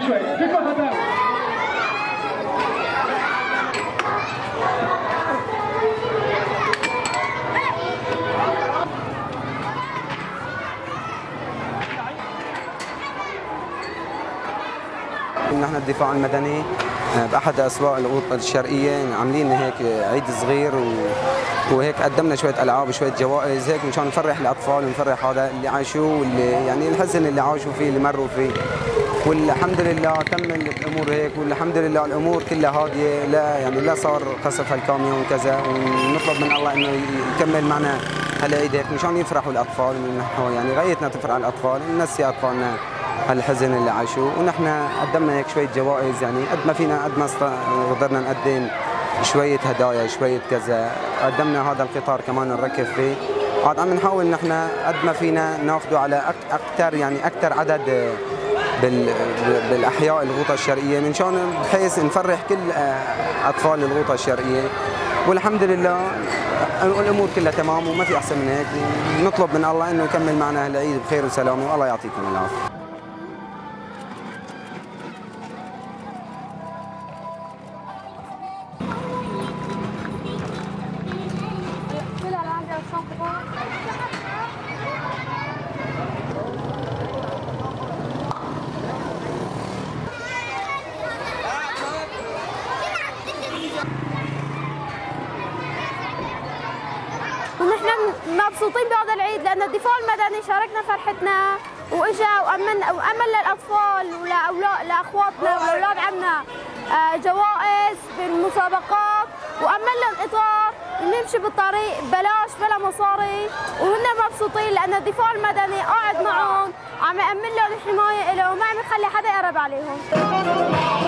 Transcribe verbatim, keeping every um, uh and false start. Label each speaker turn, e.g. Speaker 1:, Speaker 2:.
Speaker 1: شوي فيكم حدا
Speaker 2: نحن الدفاع المدني باحد اسواق الغوطه الشرقيه عاملين هيك عيد صغير وهيك قدمنا شويه العاب وشويه جوائز هيك مشان نفرح الاطفال ونفرح هذا اللي عاشوه واللي يعني الحزن اللي عاشوا فيه اللي مروا فيه. والحمد لله تم الامور هيك والحمد لله الامور كلها هاديه، لا يعني لا صار قصف هالكاميون وكذا، ونطلب من الله انه يكمل معنا هالعيد هيك مشان يفرحوا الاطفال. يعني غايتنا تفرح الاطفال، ننسي اطفالنا هالحزن اللي عاشوه، ونحن قدمنا هيك شويه جوائز يعني قد ما فينا قد ما قدرنا نقدم شويه هدايا شويه كذا. قدمنا هذا القطار كمان نركب فيه، عاد عم نحاول نحن قد ما فينا ناخذه على اكثر يعني اكثر عدد بالاحياء الغوطه الشرقيه منشان بحيث نفرح كل اطفال الغوطه الشرقيه. والحمد لله الامور كلها تمام وما في احسن من هيك. نطلب من الله انه يكمل معنا هالعيد بخير وسلامه والله يعطيكم العافيه.
Speaker 3: ونحن مبسوطين بهذا العيد لأن الدفاع المدني شاركنا فرحتنا واجا وامن وامن للاطفال ولاولاد لاخواتنا ولاولاد عنا جوائز بالمسابقات، وامن لهم اطار نمشي بالطريق ببلاش بلا مصاري، وهن مبسوطين لأن الدفاع المدني قاعد معهم عم يأمن لهم الحماية لهم وما عم يخلي حدا يقرب عليهم.